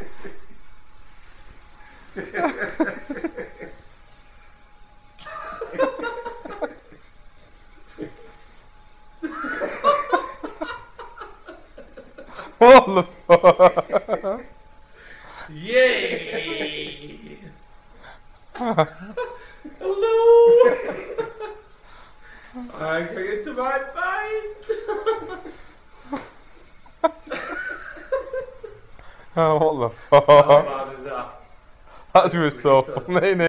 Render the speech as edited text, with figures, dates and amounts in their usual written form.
What the fuck? Yay! Hello! I'm going to my bite! Oh, what the How fuck? bad is that? That was so funny.